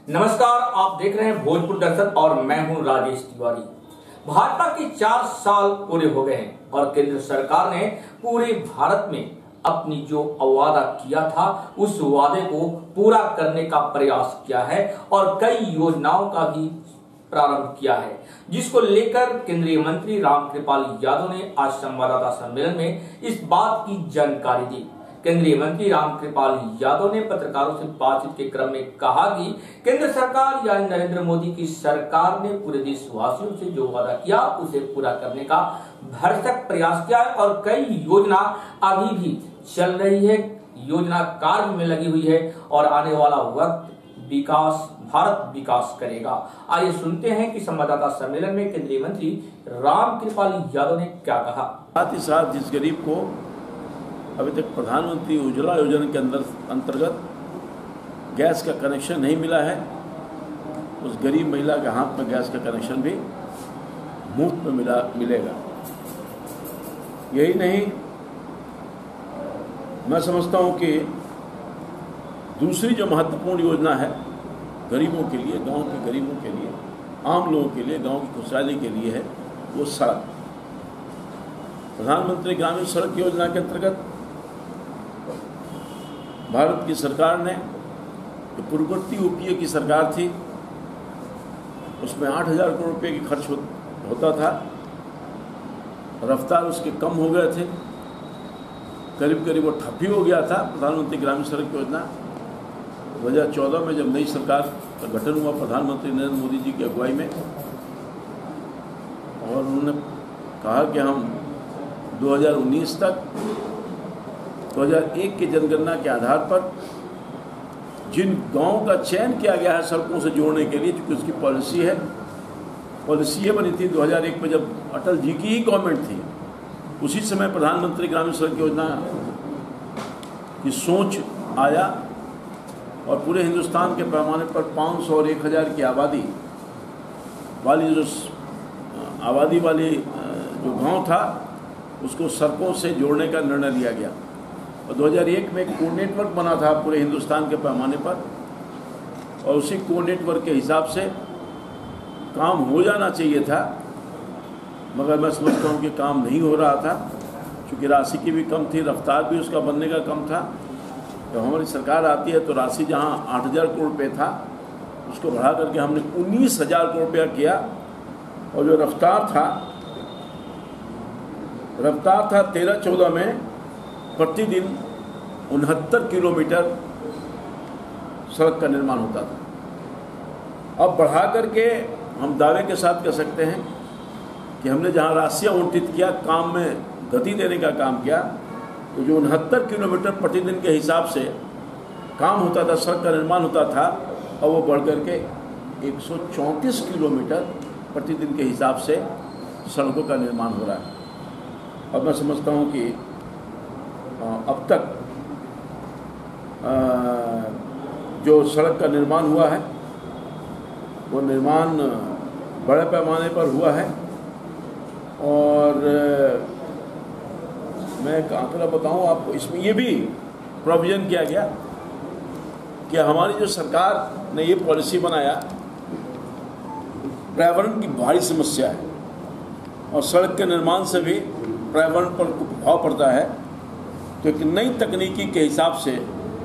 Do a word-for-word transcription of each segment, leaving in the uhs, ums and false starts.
नमस्कार, आप देख रहे हैं भोजपुर दर्शन और मैं हूं राजेश तिवारी। भाजपा के चार साल पूरे हो गए हैं और केंद्र सरकार ने पूरे भारत में अपनी जो वादा किया था उस वादे को पूरा करने का प्रयास किया है और कई योजनाओं का भी प्रारंभ किया है, जिसको लेकर केंद्रीय मंत्री रामकृपाल यादव ने आज संवाददाता सम्मेलन में इस बात की जानकारी दी। केंद्रीय मंत्री रामकृपाल यादव ने पत्रकारों से बातचीत के क्रम में कहा कि केंद्र सरकार यानी नरेंद्र मोदी की सरकार ने पूरे देशवासियों से जो वादा किया उसे पूरा करने का भरसक प्रयास किया है और कई योजना अभी भी चल रही है, योजना कार्य में लगी हुई है और आने वाला वक्त विकास भारत विकास करेगा। आइए सुनते हैं कि संवाददाता सम्मेलन में केंद्रीय मंत्री रामकृपाल यादव ने क्या कहा। साथ ही साथ जिस गरीब को अभी तक प्रधानमंत्री उज्ज्वला योजना के अंदर अंतर्गत गैस का कनेक्शन नहीं मिला है, उस गरीब महिला के हाथ में गैस का कनेक्शन भी मुफ्त में मिला मिलेगा। यही नहीं, मैं समझता हूं कि दूसरी जो महत्वपूर्ण योजना है गरीबों के लिए, गांव के गरीबों के लिए, आम लोगों के लिए, गांव की खुशहाली के लिए है, वो सड़क। प्रधानमंत्री ग्रामीण सड़क योजना के अंतर्गत भारत की सरकार ने, जो पूर्ववर्ती यूपीए की सरकार थी, उसमें आठ हजार करोड़ रुपये की खर्च हो, होता था। रफ्तार उसके कम हो गए थे, करीब करीब वो ठप ही हो गया था। प्रधानमंत्री ग्रामीण सड़क योजना दो हज़ार चौदह में जब नई सरकार का गठन हुआ प्रधानमंत्री नरेंद्र मोदी जी की अगुवाई में, और उन्होंने कहा कि हम दो हज़ार उन्नीस तक दो हज़ार एक की जनगणना के आधार पर जिन गांवों का चयन किया गया है सड़कों से जोड़ने के लिए, क्योंकि उसकी पॉलिसी है, पॉलिसी ये बनी थी दो हज़ार एक में जब अटल जी की ही गवर्नमेंट थी, उसी समय प्रधानमंत्री ग्रामीण सड़क योजना की सोच आया और पूरे हिंदुस्तान के पैमाने पर पाँच सौ और एक हज़ार की आबादी वाली जो आबादी वाली जो गांव था उसको सड़कों से जोड़ने का निर्णय लिया गया। और दो हज़ार एक में एक कोर नेटवर्क बना था पूरे हिंदुस्तान के पैमाने पर, और उसी कोर नेटवर्क के हिसाब से काम हो जाना चाहिए था, मगर मैं समझता हूँ कि काम नहीं हो रहा था, क्योंकि राशि की भी कम थी, रफ्तार भी उसका बनने का कम था। जब हमारी सरकार आती है तो राशि जहाँ आठ हज़ार करोड़ रुपये था उसको बढ़ा करके हमने उन्नीस हज़ार करोड़ रुपया किया, और जो रफ्तार था रफ्तार था तेरह चौदह में प्रतिदिन उनहत्तर किलोमीटर सड़क का निर्माण होता था। अब बढ़ा करके हम दावे के साथ कह सकते हैं कि हमने जहां राशि आवंटित किया, काम में गति देने का काम किया, तो जो उनहत्तर किलोमीटर प्रतिदिन के हिसाब से काम होता था, सड़क का निर्माण होता था, और वो बढ़ करके एक सौ चौंतीस किलोमीटर प्रतिदिन के हिसाब से सड़कों का निर्माण हो रहा है। अब मैं समझता हूँ कि अब तक जो सड़क का निर्माण हुआ है वो निर्माण बड़े पैमाने पर हुआ है। और मैं एक आंकड़ा बताऊँ आपको, इसमें ये भी प्रोविजन किया गया कि हमारी जो सरकार ने ये पॉलिसी बनाया, पर्यावरण की भारी समस्या है और सड़क के निर्माण से भी पर्यावरण पर प्रभाव पड़ता है, तो एक नई तकनीकी के हिसाब से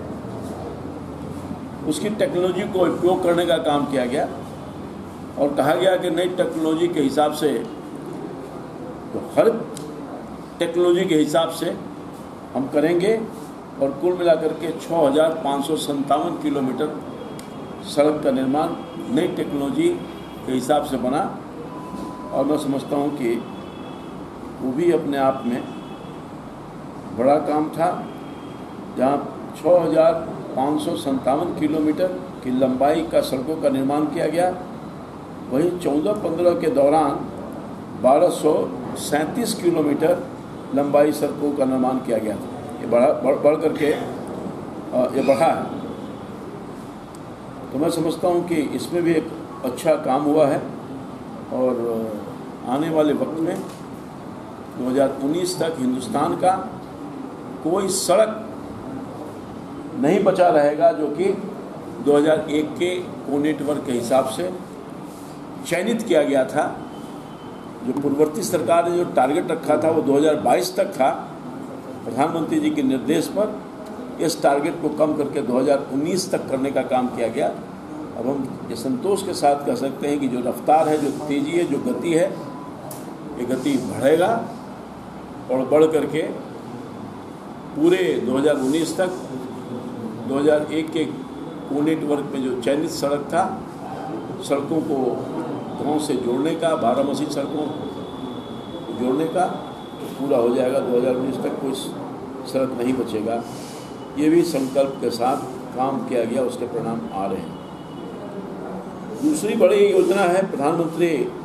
उसकी टेक्नोलॉजी को उपयोग करने का काम किया गया और कहा गया कि नई टेक्नोलॉजी के हिसाब से, तो हर टेक्नोलॉजी के हिसाब से हम करेंगे, और कुल मिलाकर के छः हज़ार पाँच सौ संतावन किलोमीटर सड़क का निर्माण नई टेक्नोलॉजी के हिसाब से बना। और मैं समझता हूँ कि वो भी अपने आप में बड़ा काम था, जहाँ छः हज़ार पाँच सौ संतावन किलोमीटर की लंबाई का सड़कों का निर्माण किया गया, वहीं चौदह पंद्रह के दौरान बारह सौ सैंतीस किलोमीटर लंबाई सड़कों का निर्माण किया गया था। ये बढ़ा बढ़ बढ़ करके ये बढ़ा है। तो मैं समझता हूँ कि इसमें भी एक अच्छा काम हुआ है, और आने वाले वक्त में दो हज़ार उन्नीस तक हिंदुस्तान का कोई सड़क नहीं बचा रहेगा जो कि दो हज़ार एक के को नेटवर्क के हिसाब से चयनित किया गया था। जो पूर्ववर्ती सरकार ने जो टारगेट रखा था वो दो हज़ार बाईस तक था। प्रधानमंत्री जी के निर्देश पर इस टारगेट को कम करके दो हज़ार उन्नीस तक करने का काम किया गया। अब हम ये संतोष के साथ कह सकते हैं कि जो रफ्तार है, जो तेज़ी है, जो गति है, ये गति बढ़ेगा और बढ़ करके पूरे दो हज़ार उन्नीस तक दो हज़ार एक के को नेटवर्क में जो चयनित सड़क था, सड़कों को गांव से जोड़ने का, बारामसी सड़कों को जोड़ने का पूरा हो जाएगा। दो हज़ार उन्नीस तक कोई सड़क नहीं बचेगा। ये भी संकल्प के साथ काम किया गया, उसके परिणाम आ रहे हैं। दूसरी बड़ी योजना है प्रधानमंत्री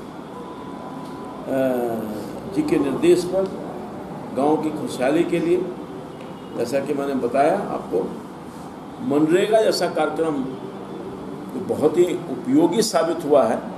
जी के निर्देश पर गांव की खुशहाली के लिए, जैसा कि मैंने बताया आपको, मनरेगा जैसा कार्यक्रम जो बहुत ही उपयोगी साबित हुआ है।